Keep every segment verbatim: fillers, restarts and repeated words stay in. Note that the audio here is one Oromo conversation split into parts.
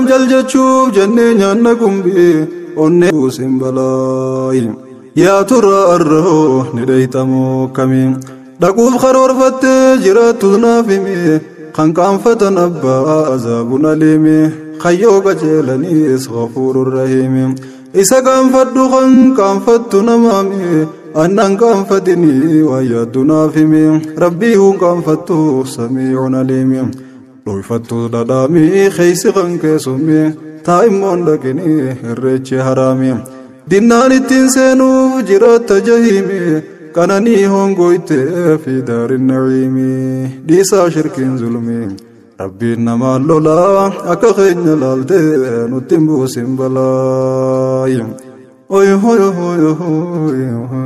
yoom jaljachuu jennee nyaanna kumbii onnee buusin balaayi yaa turra arroo ni dhaytamoo kamiin dhaquuf karoorfattee jiraattu naaf himi kan qaanfatan abbaa azaabun aliimi kayyoo qajeelaniis ghafuurur rahiimi isa qaanfadhu kan qaanfattu namaami annan qaanfatini waa yaaddu naaf himi rabbii hun qaanfattu samii'un aliimi dhuyfattu dhadhaami keeysi kan keessummi taa'immoon dhaqini irreechi haraami dinnaan ittiin seenuuf jiraatta jahiimi kananii hongoyte fi daarin na'iimi dhiisaa shirkiin zulmi rabbiin namaan lolaa akka keenya laalte nuttiin buusin balaayi oy hoy hoy hoy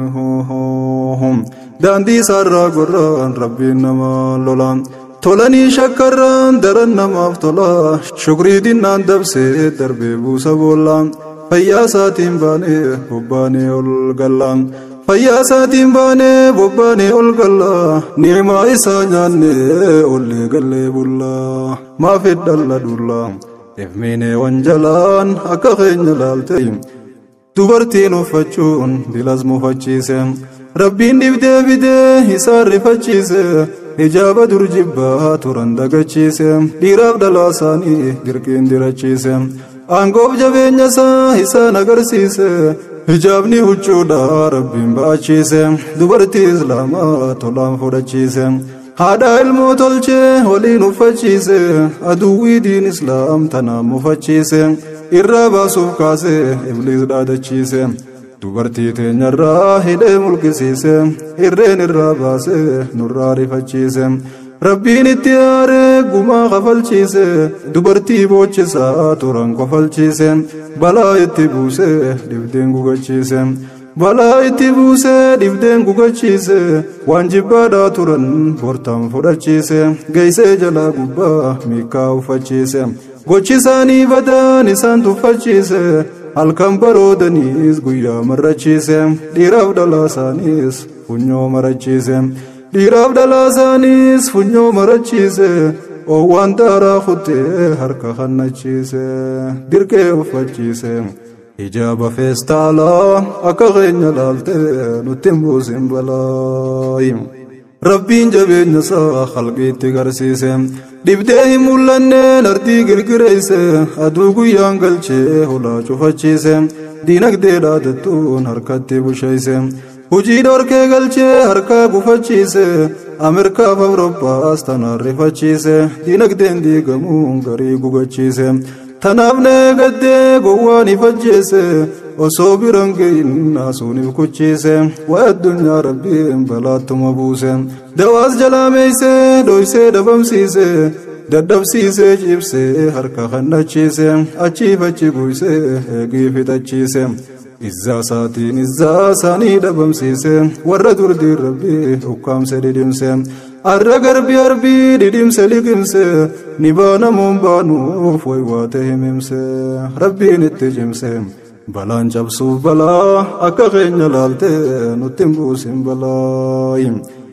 hoy daandii isaarraa gorraan rabbiin namaan lolaan tolanii shakkarraan daran namaaf tola shukrii dinnaan dabsee darbee buusa boollaan fayyaa isaatiin baanee bobbaanee ol gallaan fayyaa isaatiin baanee bobbaanee ol gallaa ni'imaa isaa nyaannee ollee gallee bullaa maaf heddalla dullaa ifmiinee wanjalaan akka keenya laalte dubartiin uffachuun dilas mufachiise rabbiin dibdee fidee isaan rifachiise hijaaba dur jibbaa turan dagachiise dhiiraaf dhalaa isaanii dirqiin dirachiise aangoof jabeenya isaa isaan agarsiise hijaabni huccuudha rabbiin ba'achiise dubartii islaamaa tolaan fudhachiise haadha ilmoo tolchee waliin uffachiise aduwwii diin islaam tanaan mufachiise irraa baasuuf kaase ibliis dhaadachiise dubartii teenyarraa hidhee mulqisiise irreen irraa baase nurraa rifachiise rabbiin itti aaree gumaa kafalchiise dubartii boochisaa turan kofalchiise balaa itti buuse dibdeen gugachiise balaa itti buuse dibdeen gugachiise waan jibbaadhaa turan bortaan fudhachiise geeysee jalaa gubbaa miikaa uffachiise gochisaanii badaan isaan tuffachiise halkan baroodaniis guyyaa marrachiise dhiiraaf dhalaa isaaniis funyoo marachiise dhiiraaf dhalaa isaaniis funyoo marachiise oowwaan daaraa kuttee harka kannachiise dirqee uffachiise hijaaba feestaalaa akka keenya laalte nuttiin buusin balaayi rabbiin jabeenya isaa khalqiitti garsiise dibdee hin mul'anneen ardii girgireeyse aduu guyyaan galchee hulaa cufachiise diinagdee dhaadattuun harkatti busheeyse hujii dhorkee galchee harkaa gufachiise ameerikaaf awurooppaas tanaan rifachiise diinagdeen diigamuun garii gugachiise tanaaf neegaddee gowwaan ifajjeese osoo biran gahin naasuuniif kuchiise waa addunyaa rabbiin balaattuma buuse dawaas jalaameeyse dhoysee dhabamsiise dadhabsiisee ciibsee harka kannachiise achiif achi buyse eegii fixachiise izzaa isaatiin izzaa isaanii dhabamsiise warra durdiin rabbii ukkaamse didimse arra garbi arbii didimse liqimse ni baanamuun baanuuf way waate himimse rabbiin itti cimse balaan cabsuuf balaa akka keenya laalte nuttiin buusin balaayi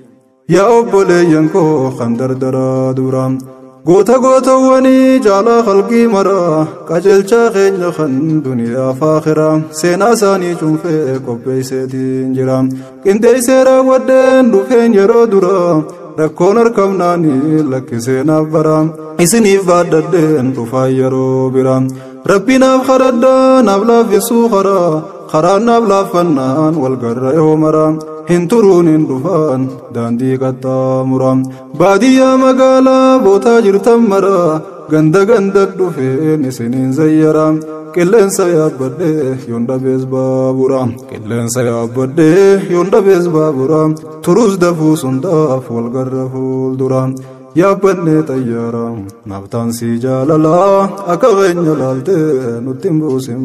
yaa obboleeyyan koo kan dardaraa duraan goota gootawwanii jaalaa khalqii maraa qajeelchaa keenya kan duniyaa faakiraa seenaa isaanii cunfee qopheeyseetiin jira qindeeysee raawwadheen dhufeen yeroo duraa rakkoon harkamnaanii lakkiseenaaf bara isiniif baadhadheen dhufaa yeroo bira rabbinaaf kadhadhaa naaf laaffisuu karaa karaan naaf laaffannaan walgarra yoo mara hin turuun hin dhufaan daandii qaxxaamura baadiyyaa magaalaa bootaa jirtan mara ganda ganda dhufeen isiniin zayyara qilleensa yaabbadhee yoon dhabees baabura qilleensa yaabbadhee yoon dhabees baabura turuus dafuus hundaaf walgarra fuuldura yaabbannee xayyaara naaftaan sii jaalalaa akka keenya laalte nuttiin buusin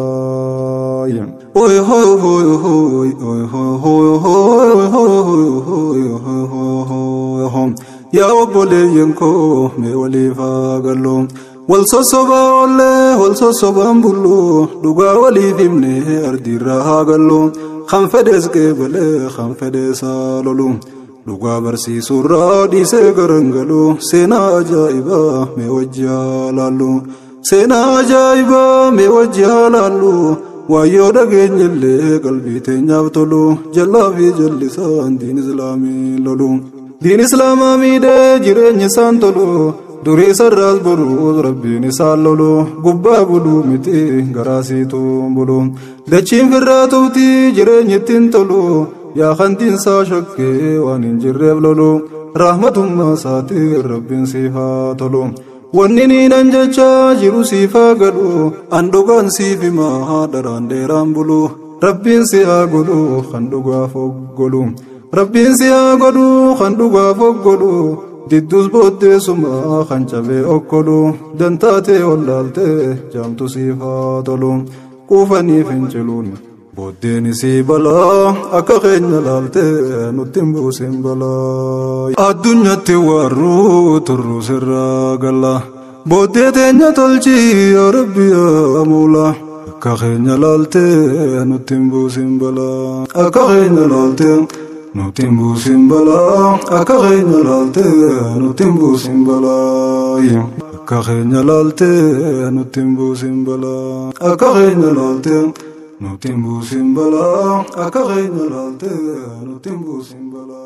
balaayi oy hoy hoy hoy oy hoy hoy hoy hoy hoy hoy yaa obboleeyyan koo mee waliif haa gallu wal sossobaa oollee wal sossobaan bullu dhugaa waliif himnee ardiirraa haa gallu kan fedhees qeebalee kan fedhees haa lolu dhugaa barsiisurraa dhiisee garangalu seenaa ajaa'ibaa mee wajjaa laallu سينا عجائبا ميوجه لالو ويو دقين اللي قلبي تنياب طلو جلا في جلسان دين إسلامي لولو دين إسلام ميدة جرين نسان طلو دوري سراز بلو ربي نسال لولو قبا بلو متي غراسيتو بلو دچين فراتو تي جرين يتين طلو يا خانتين سا شكي وانين جرب لولو رحمة ما ساتي ربي سيفا طلو ونني ننجا جرو سيفا قلو اندوغان سيفي ما دران ديران بلو ربي سيا قلو خندوغا فوق قلو ربي سيا قلو خندوغا فوق قلو ديدوس بودي سما خنچبه اوكلو دنتاتي ولالتي جامتو سيفا طلو قوفاني فنجلون بودي نسي بلا اكا خينا لالتي نتنبو سنبلا الدنيا توارو ترو سرا قلا بودي تنيا تلجي يا ربي يا مولا اكا خينا لالتي نتنبو سنبلا اكا خينا لالتي نتنبو سنبلا اكا خينا لالتي نتنبو سنبلا اكا خينا لالتي نتنبو سنبلا اكا خينا لالتي نتنبو سنبلا اكا خينا لالتي نتنبو سنبلا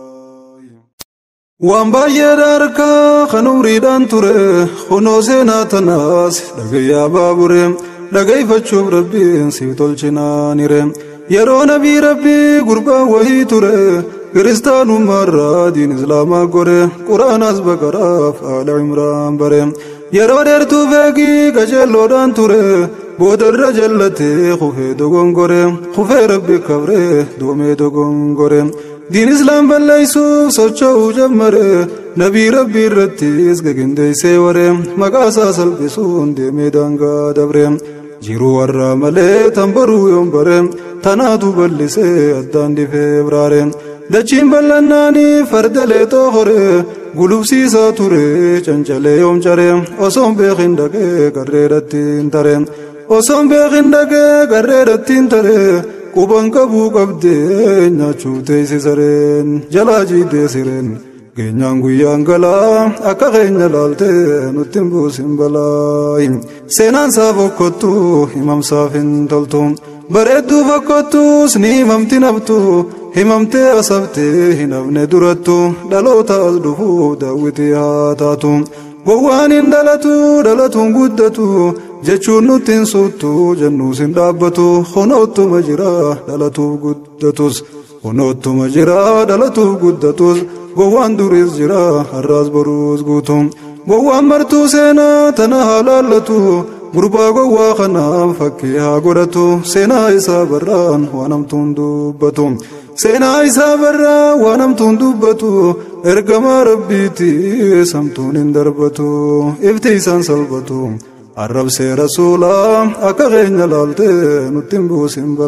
وان بايداركا خنوري دان توري خنو سينا تناس دغيا بابوري دغي فچوب ربي سيتول چنا نيرم يرو نبي ربي غربا وهي توري كريستانو مرا دين اسلام غوري قران از بقرا آل عمران برم يرو درتو بگي گجلو دان توري بودر رجلتي خوفي دوغون غوري خوفي ربي كبري دومي دوغون غوري دين اسلام بلايسو سوچو جمره نبي ربي رتيس گگندي سيوري مقاسا سلبسون دي ميدانغا دبرم جيرو ورا ملي تنبرو يوم برم تنادو بلسي ادان دي فبرارم دچين بلناني فردلي توخري قلوب سيسا توري چنچلي يوم چرم اوسون بخندگه قررتين ترم اوسون بخندگه قررتين ترم قبان قبو قبدي ناچو تيسي سرين جلاجي دي سرين گنيان گويان گلا اكا غين لالتي نتنبو سنبلا سينان سافو كتو امام سافن تلتو بردو فكتو سني ممتي نبتو هممتي أصبتي هنبني درتو دلو تأذلفو داوتي هاتاتو قوان دلتو دلتو قدتو جچون نتن سوتو جنوس دابتو خنوتو مجرا دلتو قدتوس خنوتو مجرا دلتو قدتوس قوان دوريز جرا الراز بروز قوتو قوان مرتو سينا تنها لالتو غربا قوا خنام فكيها قرتو سينا إسا بران وانمتون دوبتو سينا إسا برا وانمتون دوبتو ارقما ربيتي سمتون اندربتو افتيسان سلبتو الرب سي رسولا اكا غين لالتي نتنبو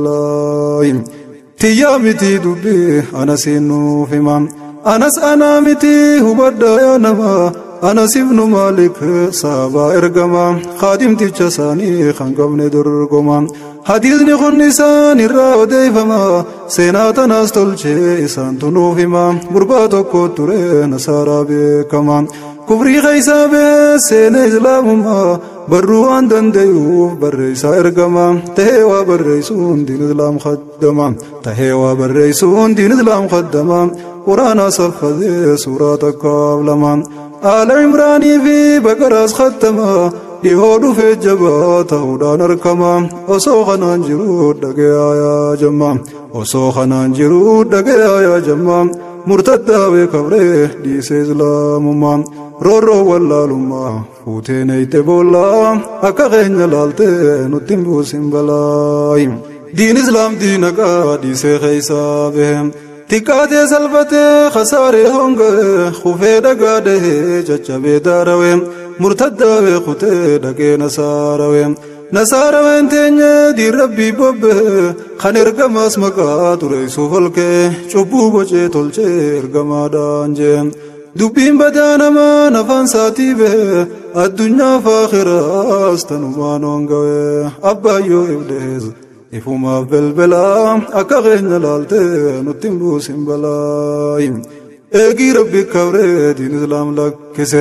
سنبلا تيامتي دوبي انا سينو فيمان انس انا متي هبدا يا نما أنا سيبن مالك صابا إرقما خادم تيجساني خنقبني درقما حديث نخون نسان الراو ديفما سيناتا ناس تلچه إسان تنوفما برباتو كتوري نصارا بكما كفري غيسا بي سين إسلامما بروان دنديوف برئيسا إرقما تهيوا برئيسون دين إسلام خدما تهيوا برئيسون دين إسلام خدما قرانا صفذي سورة قابلما آل عمراني في بقراس ختما يهودو في الجبات هودان اركما وسوخنا نجرود دقيا يا جمام وسوخنا نجرود دقيا يا جمام مرتدى بكبره ديس إسلام مام رورو والله لما فوتين ايتبولا اكا غين لالتي نتنبو سنبلا دين إسلام دينك ديس خيسا بهم تكاتي سلفتي خساري هونغ خوفي دقاده جچبه داروين مرتدى بخوتي دقي نساروين نساروين تنيا دي ربي بوبه خنرقم اسمكا تريسو فلكي چوبو بچه تلچه ارقما دانجين دوبين بدانما نفان ساتي به الدنيا فاخرة استنمان هونغوه أبايو إبليز إفوما بلبلا أكا غين لالتي نتنبو سنبلا إيجي ربي كوري دين إسلام لك كسن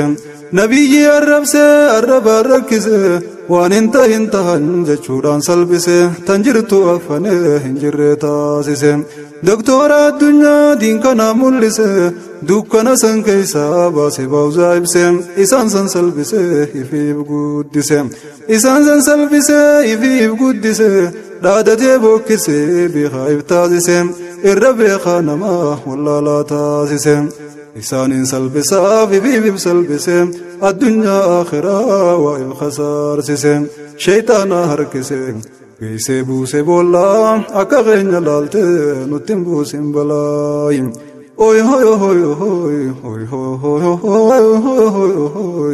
nabiyyi arrabse arraba rakkise waan hinta hintahan jechuudhaan salphise tan jirtu afane hin jirre taasise doktora addunyaa diin kana mul'ise dukkana san keeysaa baase baawuzaa ibse isaan san salphise ifiif guddise isaan san salphise ifiif guddise dhaadatee bokkise beekaa if taasise irra beekaa namaa wallaalaa taasise isaanin salphisaaf ifiif salphise addunyaa akhiraa waa if khasaarsise shayxaana harkise geeyse buuse boollaa akka keenya laalte nuttin buusin balaayi oy hoy hoy hoy hoy hoy hoy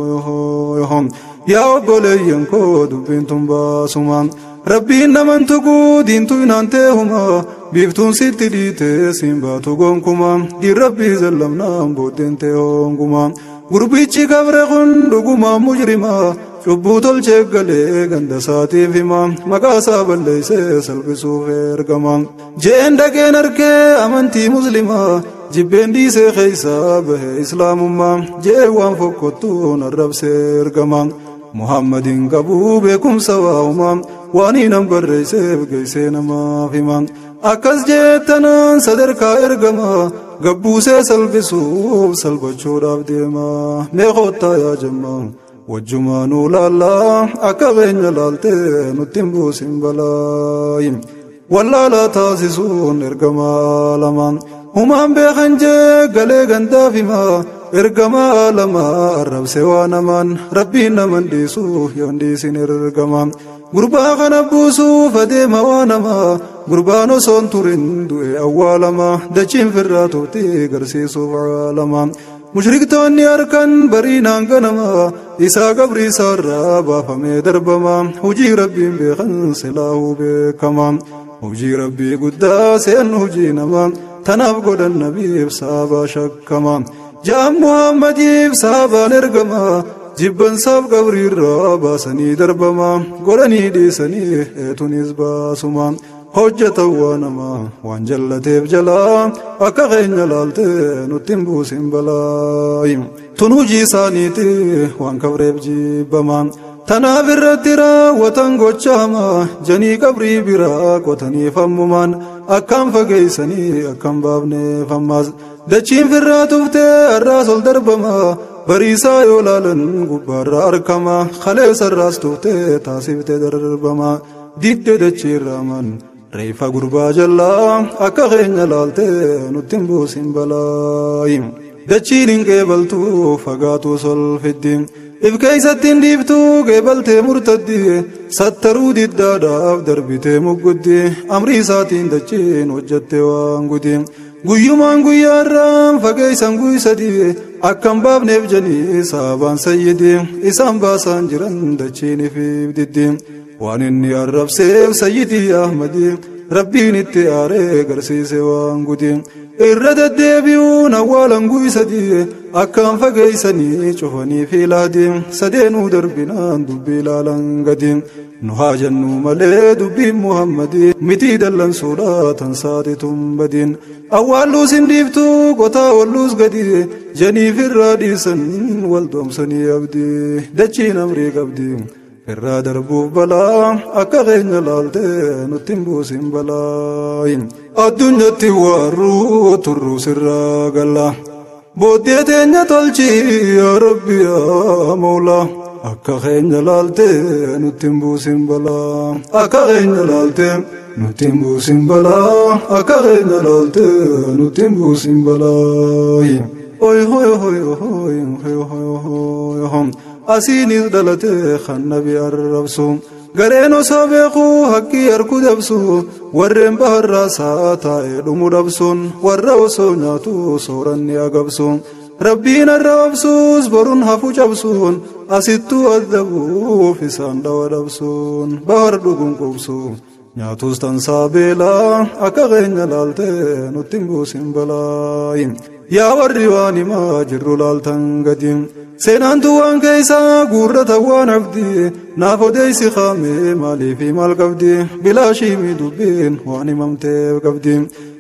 hoy hoy yaa obboleeyyan koo dubbiin tun baasuma rabbiin naman tuquu diintu inaantee huma biiftuun sitti dhiite siin baatu gonkuma diin rabbii zallamnaan booddeen tee honguma gurbichi gabre kun dhuguma mujrima cubbuu tolchee galee ganda isaatiif hima maqaa isaa balleeysee salphisuuf ergama jeen dhaqeen arkee amantii muslimaa jibbeen dhiisee keeysaa bahee islaamummaa jee waan fokkottuun arrabsee ergama muhammadin qabuu beekumsa waa'uma waan hinan barreeyseef geeysee namaaf hima akkas jeettanaan sadarkaa ergama gabbuusee salphisuuf salphachuudhaaf deema meeqottaa yaa jammaa wajjumaanuu laallaa akka keenya laalte nuttin buusin balaayi wallaalaa taasisuun ergamaa lama humaan beekan jee galee gandaaf hima ergamaa lama arrabse waa namaan rabbiin naman dhiisuuf yoon dhiisin ergama gurbaa kana buusuuf adeema waa namaa gurbaan osoon turin du'e awwaalama dachiin firraa tuftii garsiisuuf caalama mushriktoonni harkan bariinaan ganama isaa qabrii isaarraa baafamee darbama hujii rabbiin beekan silaahuu beekama hujii rabbii guddaa seen hujii nama tanaaf godhan nabiif saabaa shakkama ja'an muhammadiif saabaan ergama jibbansaaf qabriirraa baasanii darbama godhanii dhiisanii eetunis baasuma hojjetan waa namaa waan jallateef jalaa akka keenya laalte nuttin buusin balaayi tun hujii isaaniiti waan kabreef jibbama tanaaf irratti raawwatan gochaama janii qabrii biraa qotanii fammumaan akkaan fageeysanii akkaan baafneef ammas dachiin firraa tuftee arraas ol darbama bariisaa yoo laalan gubbaarraa arkama kaleessarraas tuftee taasiftee darbama didde dachiirraaman reefa gurbaa jallaa akka keenya laalte nuttin buusin balaayi dachiin hin qeebaltuu fagaatuu solfiddi if keeysattiin dhiiftuu qeebaltee murtaddi sattaruu diddaadhaaf darbitee mugguddi amrii isaatiin dachiin hojjatte waan gudi guyyumaan guyyaarraan fageeysan guysadi akkan baafneef janii saabaan sayyidi isaan baasaan jiran dachiin ifiif diddi waan inni arrabseef sayyidii ahmadi rabbiin itti aaree garsiise waan gudi irra deddeebi'uun awwaalan guysadi akkaan fageeysanii cufanii fi laadi sadeenuu darbinaan dubbii laalan gadi nu haa jennuu malee dubbiin muhammadi mitii dallansuudha tan saatitun badin awwaalluus hin dhiiftuu qotaa walluus gadi janiif irraa dhiisan wal doomsanii abdi dachiin amrii qabdi irraa darbuuf balaa akka keenya laalte nuttin buusin balaayi addunyatti waarruu turruu sirraa galla booddee teenya tolchi yaa rabbi yaa mawlaa akka keenya laalte nuttin buusin balaa akka keenya laalte nuttin buusin balaa akka keenya laalte nuttin buusin balaayi oy hoy hoy hoy hoy hoy hoy asiinis dhalate kan nabi arrabsu gareen osoo beekuu haqqii harku dabsu warreen baharraa saa taa'ee dhumu dhabsuun warra osoo nyaatu sooranni agabsu rabbiin arrabsuus boruun hafu cabsuun asittuu addabuuf isaan dhawa dhabsuun bahar dhuguun qubsu nyaatus tansaa beelaa akka keenya laalte nuttin buusin balaayi yaa warri waan himaa jirru laaltan gadi seenaantu waan keeysaa guurrata waan abdi naaf odeeysi qaame maaliifi maal qabdi bilaashii mi dubbiin waan himamteef qabdi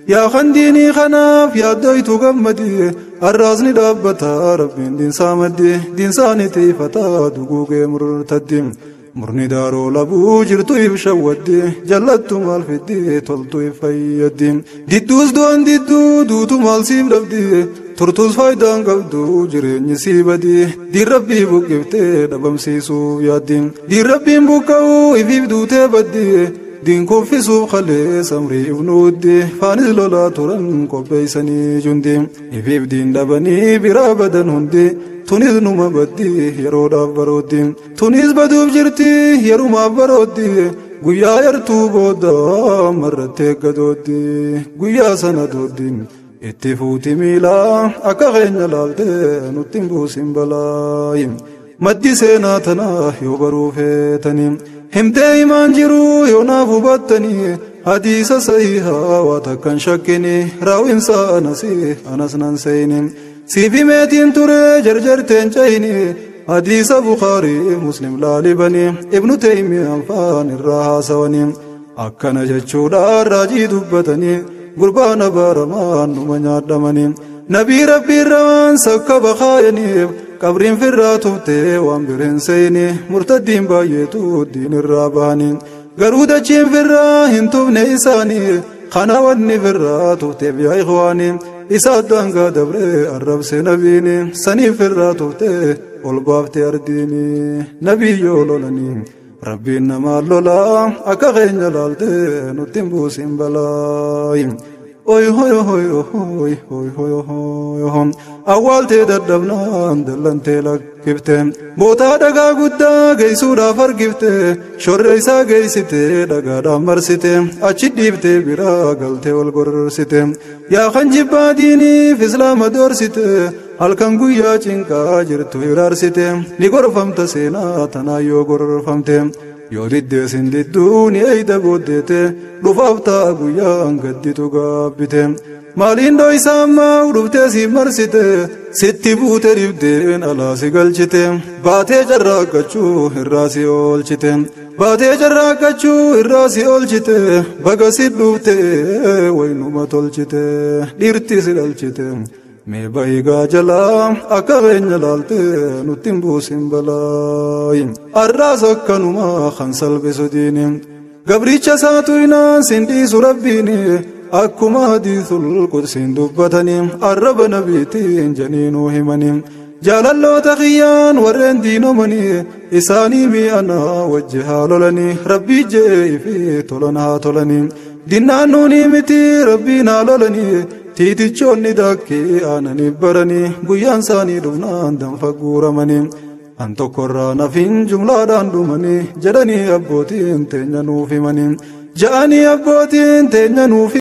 yaa kan diinii kanaaf yaaddoytu gammadi arraasni dhaabbata rabbiin diinsaa maddi diinsaani tiifataa duguugee murtaddi murni daaroo labuu jirtu if shawwaddi jallattu maal fiddi toltu if fayyaddi didduus du'an didduu duutu maal siif dhabdi turtus faayidaan qabdu jireenyi sii badi diin rabbii buqqifte dhabamsiisuuf yaaddi diin rabbiin buqqa'uu ifiif duutee baddi diin kuffisuuf qalee samrii ibnuuddi faanis lolaa turan qopheeysanii jundi ifiif diin dhabanii biraa badan hundi tunis numa baddi yeroodhaaf barooddi tunis baduuf jirti yerumaaf barooddi guyyaa yartuu booda marrattee gadooddi guyyaa sana dooddiin itti fuuti miilaa akka keenya laalte nutti hin buusin balaayi maddi seenaa tanaa yoo baruu feetanii himtee himaan jiru yoo naaf hubattanii hadiisa sahihaa waa takkan shakkini raawwinsa anasi anas nan seeyni siifi meetiin ture jarjarteen cayni hadiisa bukaarii muslim laalibani ibnu teymiyaan faan irraa haasawani akkana jechuudhaan raajii dubbatanii gurbaana baaramaan numa nyaadhamani nabii rabbiirra waan sakka bakaayaniif qabriin firraa tuftee waan bireen seeyni murtaddiin baay'eetu diin irraa bahani garuu dachiin firraa hin tufne isaanii kana wanni firraa tufteef yaa ikhwaani isaa daangaa dabree arrabse nabiini saniif firraa tuftee ol baafte ardiini nabii yoo lolanii rabbiin namaa lolaa akka keenya laalte nutti hin buusin balaayi oy hoy hoy hoy hoy hoy hoy awwaaltee dadhabnaan dallantee lakkifte bootaa dhagaa guddaa geessuudhaaf argifte shorre isaa geessite dhagaadhaan marsite achi dhiifte biraa galtee wal gorsite yaa kan jibbaa diiniif islaama doorsite halkan guyyaa cinqaa jirtu hiraarsite ni gorfamta seenaa tanaa yoo gorfamte yoo diddeesin didduu ni eeyda booddeete dhufaaf ta'a guyyaan gadditu gaabbite maaliin dhoysaa ammaa dhuftee si marsite sitti buute dhibdeen alaa si galchite baatee carraaqqachuu irraa si oolchite baatee carraaqqachuu irraa si oolchite baga si dhufte waynuma tolchite dhiirti si dhalchite mee bahigaa jalaa akka keenya laalte nutti hin buusin balaayi arraas akkanuma kan salphisu diini gabricha saatu inaan sin dhiisu rabbiini akkuma hadiisul qudsiin dubbatanii arraba nabiitiin janiinuu himanii jaalalloota kiyyaan warreen diinomanii isaanii mi'anaa wajji haa lolanii rabbii je'ee fi tolan haa tolanii dinnaannuunii miti rabbiin haa lolanii tiitichoonni daakkee aananii baranii guyyaan isaanii dhufnaan danfa guuramanii an tokkorraa nafin jumlaadhaan dhumanii jedhanii abbootiin teenya nuuf himanii ja'anii abbootiin teenya nuuf